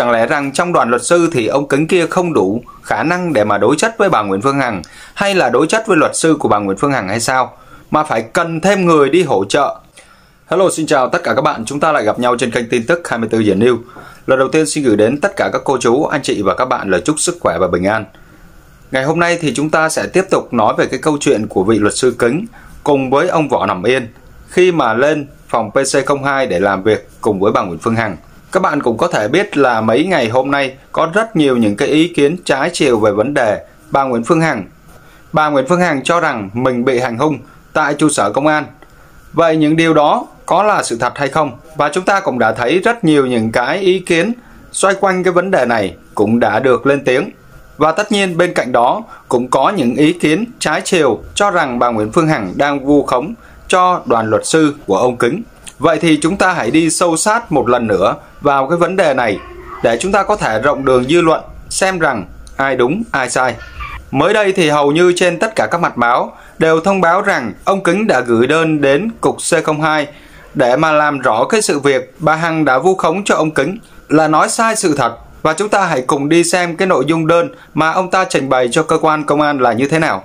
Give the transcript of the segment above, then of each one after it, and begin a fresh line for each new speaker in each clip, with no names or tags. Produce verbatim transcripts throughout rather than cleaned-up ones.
Chẳng lẽ rằng trong đoàn luật sư thì ông Kính kia không đủ khả năng để mà đối chất với bà Nguyễn Phương Hằng, hay là đối chất với luật sư của bà Nguyễn Phương Hằng hay sao, mà phải cần thêm người đi hỗ trợ? Hello, xin chào tất cả các bạn, chúng ta lại gặp nhau trên kênh tin tức hai mươi tư giờ News. Lần đầu tiên xin gửi đến tất cả các cô chú, anh chị và các bạn lời chúc sức khỏe và bình an. Ngày hôm nay thì chúng ta sẽ tiếp tục nói về cái câu chuyện của vị luật sư Kính cùng với ông Võ Nằm Yên khi mà lên phòng P C không hai để làm việc cùng với bà Nguyễn Phương Hằng. Các bạn cũng có thể biết là mấy ngày hôm nay có rất nhiều những cái ý kiến trái chiều về vấn đề bà Nguyễn Phương Hằng. Bà Nguyễn Phương Hằng cho rằng mình bị hành hung tại trụ sở công an. Vậy những điều đó có là sự thật hay không? Và chúng ta cũng đã thấy rất nhiều những cái ý kiến xoay quanh cái vấn đề này cũng đã được lên tiếng. Và tất nhiên bên cạnh đó cũng có những ý kiến trái chiều cho rằng bà Nguyễn Phương Hằng đang vu khống cho đoàn luật sư của ông Kính. Vậy thì chúng ta hãy đi sâu sát một lần nữa vào cái vấn đề này để chúng ta có thể rộng đường dư luận xem rằng ai đúng ai sai. Mới đây thì hầu như trên tất cả các mặt báo đều thông báo rằng ông Kính đã gửi đơn đến cục C không hai để mà làm rõ cái sự việc bà Hằng đã vu khống cho ông Kính là nói sai sự thật. Và chúng ta hãy cùng đi xem cái nội dung đơn mà ông ta trình bày cho cơ quan công an là như thế nào.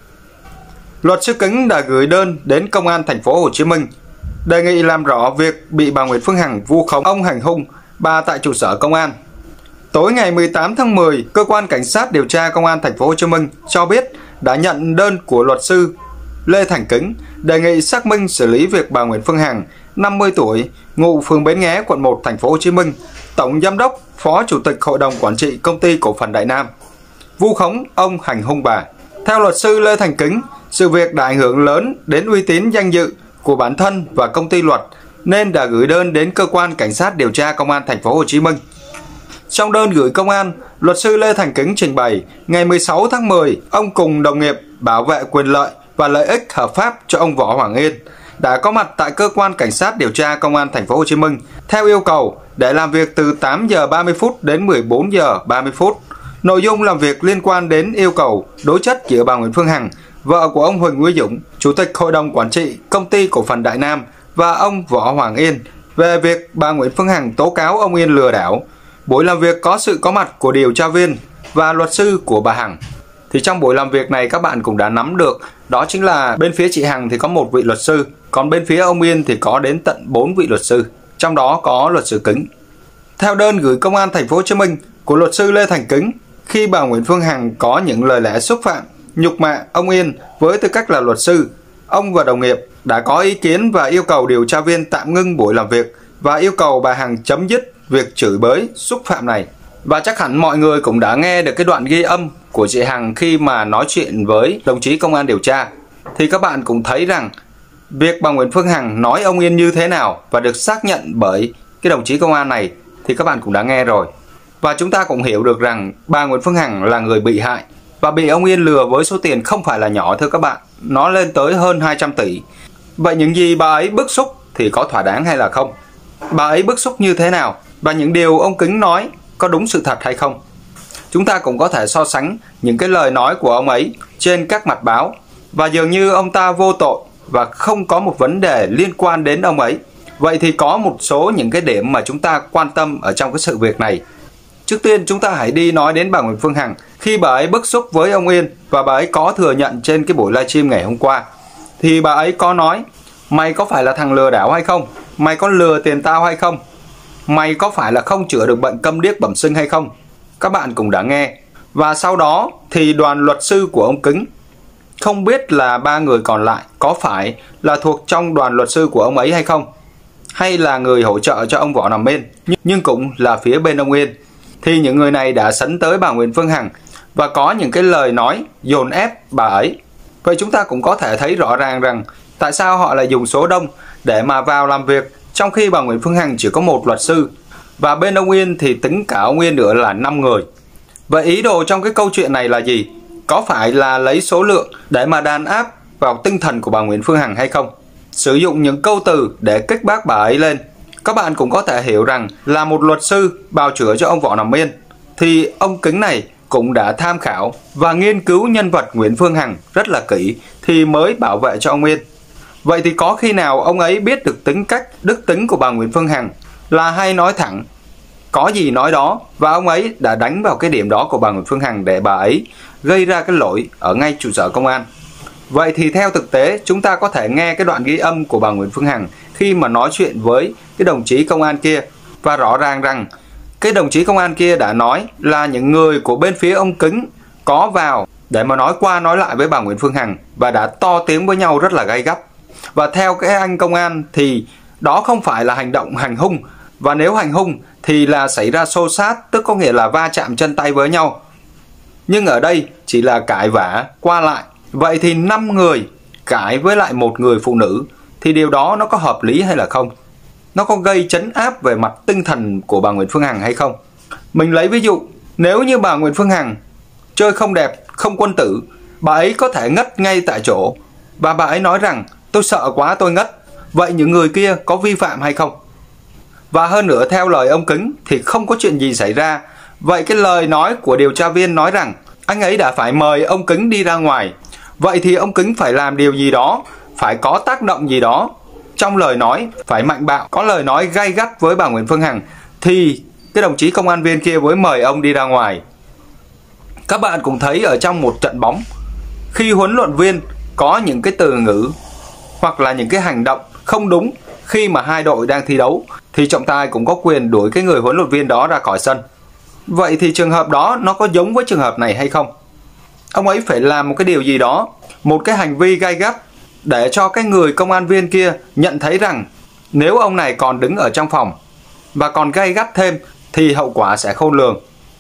Luật sư Kính đã gửi đơn đến công an thành phố Hồ Chí Minh đề nghị làm rõ việc bị bà Nguyễn Phương Hằng vu khống ông hành hung bà tại trụ sở công an. Tối ngày mười tám tháng mười, cơ quan cảnh sát điều tra công an thành phố Hồ Chí Minh cho biết đã nhận đơn của luật sư Lê Thành Kính đề nghị xác minh xử lý việc bà Nguyễn Phương Hằng, năm mươi tuổi, ngụ phường Bến Nghé, quận một, thành phố Hồ Chí Minh, tổng giám đốc, phó chủ tịch hội đồng quản trị công ty cổ phần Đại Nam, vu khống ông hành hung bà. Theo luật sư Lê Thành Kính, sự việc đã ảnh hưởng lớn đến uy tín danh dự của bản thân và công ty luật nên đã gửi đơn đến cơ quan cảnh sát điều tra công an thành phố Hồ Chí Minh. Trong đơn gửi công an, luật sư Lê Thành Kính trình bày ngày mười sáu tháng mười, ông cùng đồng nghiệp bảo vệ quyền lợi và lợi ích hợp pháp cho ông Võ Hoàng Yên đã có mặt tại cơ quan cảnh sát điều tra công an thành phố Hồ Chí Minh theo yêu cầu để làm việc từ tám giờ ba mươi phút đến mười bốn giờ ba mươi phút. Nội dung làm việc liên quan đến yêu cầu đối chất giữa bà Nguyễn Phương Hằng, vợ của ông Huỳnh Uy Dũng, chủ tịch hội đồng quản trị công ty cổ phần Đại Nam, và ông Võ Hoàng Yên về việc bà Nguyễn Phương Hằng tố cáo ông Yên lừa đảo. Buổi làm việc có sự có mặt của điều tra viên và luật sư của bà Hằng. Thì trong buổi làm việc này các bạn cũng đã nắm được, đó chính là bên phía chị Hằng thì có một vị luật sư, còn bên phía ông Yên thì có đến tận bốn vị luật sư, trong đó có luật sư Kính. Theo đơn gửi công an thành phố Hồ Chí Minh của luật sư Lê Thành Kính, khi bà Nguyễn Phương Hằng có những lời lẽ xúc phạm, nhục mạ ông Yên với tư cách là luật sư, ông và đồng nghiệp đã có ý kiến và yêu cầu điều tra viên tạm ngưng buổi làm việc và yêu cầu bà Hằng chấm dứt việc chửi bới, xúc phạm này. Và chắc hẳn mọi người cũng đã nghe được cái đoạn ghi âm của chị Hằng khi mà nói chuyện với đồng chí công an điều tra. Thì các bạn cũng thấy rằng việc bà Nguyễn Phương Hằng nói ông Yên như thế nào và được xác nhận bởi cái đồng chí công an này thì các bạn cũng đã nghe rồi. Và chúng ta cũng hiểu được rằng bà Nguyễn Phương Hằng là người bị hại và bị ông Yên lừa với số tiền không phải là nhỏ thưa các bạn. Nó lên tới hơn hai trăm tỷ. Vậy những gì bà ấy bức xúc thì có thỏa đáng hay là không? Bà ấy bức xúc như thế nào? Và những điều ông Kính nói có đúng sự thật hay không? Chúng ta cũng có thể so sánh những cái lời nói của ông ấy trên các mặt báo. Và dường như ông ta vô tội và không có một vấn đề liên quan đến ông ấy. Vậy thì có một số những cái điểm mà chúng ta quan tâm ở trong cái sự việc này. Trước tiên chúng ta hãy đi nói đến bà Nguyễn Phương Hằng. Khi bà ấy bức xúc với ông Yên và bà ấy có thừa nhận trên cái buổi livestream ngày hôm qua, thì bà ấy có nói: mày có phải là thằng lừa đảo hay không? Mày có lừa tiền tao hay không? Mày có phải là không chữa được bệnh câm điếc bẩm sinh hay không? Các bạn cũng đã nghe. Và sau đó thì đoàn luật sư của ông Kính, không biết là ba người còn lại có phải là thuộc trong đoàn luật sư của ông ấy hay không, hay là người hỗ trợ cho ông Võ Nằm Yên, nhưng cũng là phía bên ông Yên. Thì những người này đã sấn tới bà Nguyễn Phương Hằng và có những cái lời nói dồn ép bà ấy. Vậy chúng ta cũng có thể thấy rõ ràng rằng tại sao họ lại dùng số đông để mà vào làm việc, trong khi bà Nguyễn Phương Hằng chỉ có một luật sư và bên ông Yên thì tính cả ông Yên nữa là năm người. Vậy ý đồ trong cái câu chuyện này là gì? Có phải là lấy số lượng để mà đàn áp vào tinh thần của bà Nguyễn Phương Hằng hay không? Sử dụng những câu từ để kích bác bà ấy lên. Các bạn cũng có thể hiểu rằng là một luật sư bào chữa cho ông Võ Nằm Yên thì ông Kính này cũng đã tham khảo và nghiên cứu nhân vật Nguyễn Phương Hằng rất là kỹ thì mới bảo vệ cho ông Yên. Vậy thì có khi nào ông ấy biết được tính cách, đức tính của bà Nguyễn Phương Hằng là hay nói thẳng, có gì nói đó, và ông ấy đã đánh vào cái điểm đó của bà Nguyễn Phương Hằng để bà ấy gây ra cái lỗi ở ngay trụ sở công an. Vậy thì theo thực tế, chúng ta có thể nghe cái đoạn ghi âm của bà Nguyễn Phương Hằng khi mà nói chuyện với cái đồng chí công an kia, và rõ ràng rằng cái đồng chí công an kia đã nói là những người của bên phía ông Kính có vào để mà nói qua nói lại với bà Nguyễn Phương Hằng và đã to tiếng với nhau rất là gay gắt. Và theo cái anh công an thì đó không phải là hành động hành hung, và nếu hành hung thì là xảy ra xô xát, tức có nghĩa là va chạm chân tay với nhau. Nhưng ở đây chỉ là cãi vã qua lại. Vậy thì năm người cãi với lại một người phụ nữ thì điều đó nó có hợp lý hay là không? Nó có gây trấn áp về mặt tinh thần của bà Nguyễn Phương Hằng hay không? Mình lấy ví dụ, nếu như bà Nguyễn Phương Hằng chơi không đẹp, không quân tử, bà ấy có thể ngất ngay tại chỗ, và bà ấy nói rằng tôi sợ quá tôi ngất. Vậy những người kia có vi phạm hay không? Và hơn nữa, theo lời ông Kính thì không có chuyện gì xảy ra. Vậy cái lời nói của điều tra viên nói rằng anh ấy đã phải mời ông Kính đi ra ngoài. Vậy thì ông Kính phải làm điều gì đó, phải có tác động gì đó trong lời nói, phải mạnh bạo, có lời nói gay gắt với bà Nguyễn Phương Hằng thì cái đồng chí công an viên kia mới mời ông đi ra ngoài. Các bạn cũng thấy ở trong một trận bóng, khi huấn luyện viên có những cái từ ngữ hoặc là những cái hành động không đúng khi mà hai đội đang thi đấu thì trọng tài cũng có quyền đuổi cái người huấn luyện viên đó ra khỏi sân. Vậy thì trường hợp đó nó có giống với trường hợp này hay không? Ông ấy phải làm một cái điều gì đó, một cái hành vi gay gắt để cho cái người công an viên kia nhận thấy rằng nếu ông này còn đứng ở trong phòng và còn gay gắt thêm thì hậu quả sẽ khôn lường.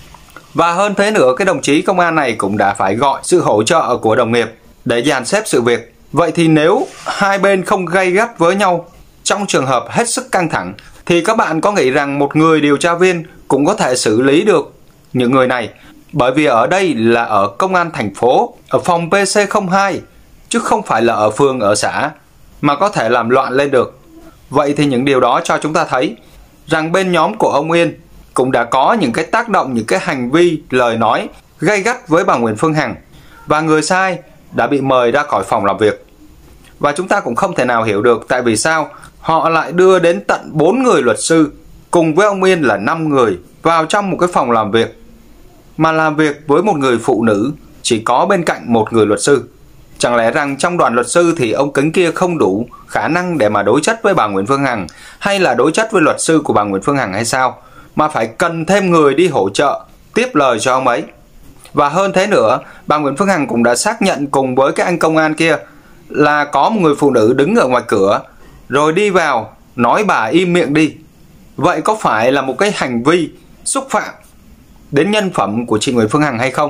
Và hơn thế nữa, cái đồng chí công an này cũng đã phải gọi sự hỗ trợ của đồng nghiệp để dàn xếp sự việc. Vậy thì nếu hai bên không gay gắt với nhau trong trường hợp hết sức căng thẳng thì các bạn có nghĩ rằng một người điều tra viên cũng có thể xử lý được những người này? Bởi vì ở đây là ở công an thành phố, ở phòng P C không hai, chứ không phải là ở phường, ở xã mà có thể làm loạn lên được. Vậy thì những điều đó cho chúng ta thấy rằng bên nhóm của ông Yên cũng đã có những cái tác động, những cái hành vi, lời nói gay gắt với bà Nguyễn Phương Hằng, và người sai đã bị mời ra khỏi phòng làm việc. Và chúng ta cũng không thể nào hiểu được tại vì sao họ lại đưa đến tận bốn người luật sư cùng với ông Yên là năm người vào trong một cái phòng làm việc, mà làm việc với một người phụ nữ chỉ có bên cạnh một người luật sư. Chẳng lẽ rằng trong đoàn luật sư thì ông Kính kia không đủ khả năng để mà đối chất với bà Nguyễn Phương Hằng, hay là đối chất với luật sư của bà Nguyễn Phương Hằng hay sao, mà phải cần thêm người đi hỗ trợ tiếp lời cho ông ấy? Và hơn thế nữa, bà Nguyễn Phương Hằng cũng đã xác nhận cùng với cái anh công an kia là có một người phụ nữ đứng ở ngoài cửa rồi đi vào nói bà im miệng đi. Vậy có phải là một cái hành vi xúc phạm đến nhân phẩm của chị Nguyễn Phương Hằng hay không?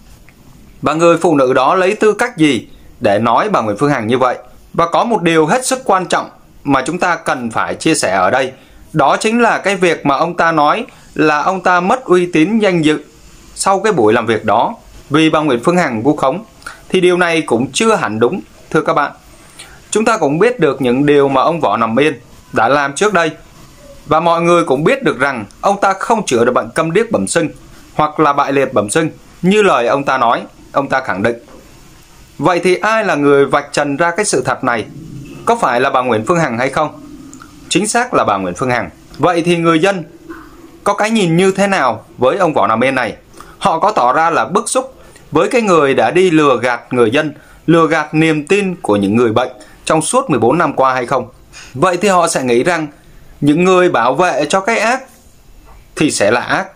Và người phụ nữ đó lấy tư cách gì để nói bà Nguyễn Phương Hằng như vậy? Và có một điều hết sức quan trọng mà chúng ta cần phải chia sẻ ở đây, đó chính là cái việc mà ông ta nói là ông ta mất uy tín danh dự sau cái buổi làm việc đó vì bà Nguyễn Phương Hằng vu khống. Thì điều này cũng chưa hẳn đúng, thưa các bạn. Chúng ta cũng biết được những điều mà ông Võ Nằm Yên đã làm trước đây, và mọi người cũng biết được rằng ông ta không chữa được bệnh câm điếc bẩm sinh hoặc là bại liệt bẩm sinh như lời ông ta nói, ông ta khẳng định. Vậy thì ai là người vạch trần ra cái sự thật này? Có phải là bà Nguyễn Phương Hằng hay không? Chính xác là bà Nguyễn Phương Hằng. Vậy thì người dân có cái nhìn như thế nào với ông Võ Nằm Yên này? Họ có tỏ ra là bức xúc với cái người đã đi lừa gạt người dân, lừa gạt niềm tin của những người bệnh trong suốt mười bốn năm qua hay không? Vậy thì họ sẽ nghĩ rằng những người bảo vệ cho cái ác thì sẽ là ác.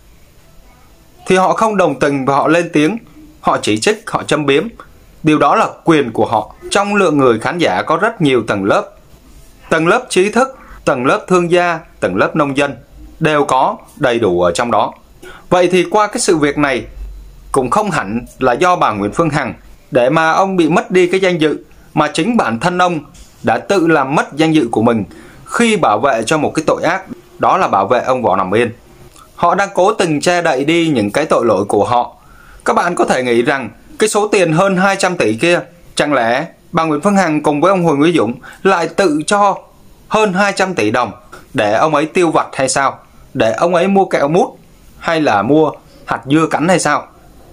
Thì họ không đồng tình và họ lên tiếng, họ chỉ trích, họ châm biếm. Điều đó là quyền của họ. Trong lượng người khán giả có rất nhiều tầng lớp. Tầng lớp trí thức, tầng lớp thương gia, tầng lớp nông dân đều có đầy đủ ở trong đó. Vậy thì qua cái sự việc này cũng không hẳn là do bà Nguyễn Phương Hằng để mà ông bị mất đi cái danh dự, mà chính bản thân ông đã tự làm mất danh dự của mình khi bảo vệ cho một cái tội ác, đó là bảo vệ ông Võ Nằm Yên. Họ đang cố tình che đậy đi những cái tội lỗi của họ. Các bạn có thể nghĩ rằng cái số tiền hơn hai trăm tỷ kia, chẳng lẽ bà Nguyễn Phương Hằng cùng với ông Huỳnh Uy Dũng lại tự cho hơn hai trăm tỷ đồng để ông ấy tiêu vặt hay sao? Để ông ấy mua kẹo mút hay là mua hạt dưa cắn hay sao?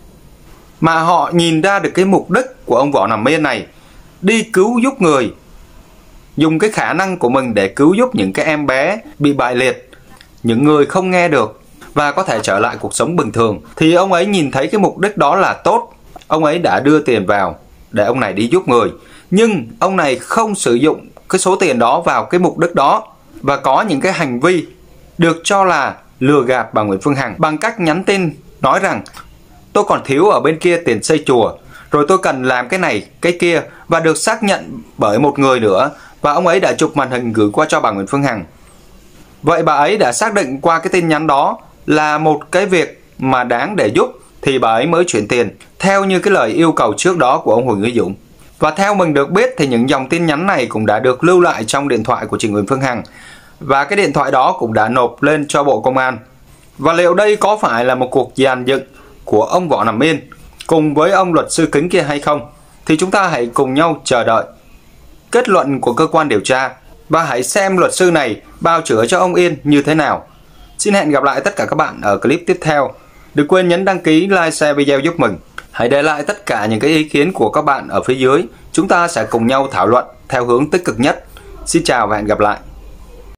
Mà họ nhìn ra được cái mục đích của ông Võ Nằm Yên này, đi cứu giúp người, dùng cái khả năng của mình để cứu giúp những cái em bé bị bại liệt, những người không nghe được và có thể trở lại cuộc sống bình thường, thì ông ấy nhìn thấy cái mục đích đó là tốt. Ông ấy đã đưa tiền vào để ông này đi giúp người, nhưng ông này không sử dụng cái số tiền đó vào cái mục đích đó, và có những cái hành vi được cho là lừa gạt bà Nguyễn Phương Hằng bằng cách nhắn tin nói rằng tôi còn thiếu ở bên kia tiền xây chùa, rồi tôi cần làm cái này cái kia, và được xác nhận bởi một người nữa, và ông ấy đã chụp màn hình gửi qua cho bà Nguyễn Phương Hằng. Vậy bà ấy đã xác định qua cái tin nhắn đó là một cái việc mà đáng để giúp, thì bà ấy mới chuyển tiền theo như cái lời yêu cầu trước đó của ông Huỳnh Uy Dũng. Và theo mình được biết thì những dòng tin nhắn này cũng đã được lưu lại trong điện thoại của chị Nguyễn Phương Hằng, và cái điện thoại đó cũng đã nộp lên cho Bộ Công an. Và liệu đây có phải là một cuộc dàn dựng của ông Võ Nam Yên cùng với ông luật sư Kính kia hay không, thì chúng ta hãy cùng nhau chờ đợi kết luận của cơ quan điều tra, và hãy xem luật sư này bào chữa cho ông Yên như thế nào. Xin hẹn gặp lại tất cả các bạn ở clip tiếp theo. Đừng quên nhấn đăng ký, like, share video giúp mình. Hãy để lại tất cả những cái ý kiến của các bạn ở phía dưới. Chúng ta sẽ cùng nhau thảo luận theo hướng tích cực nhất. Xin chào và hẹn gặp lại.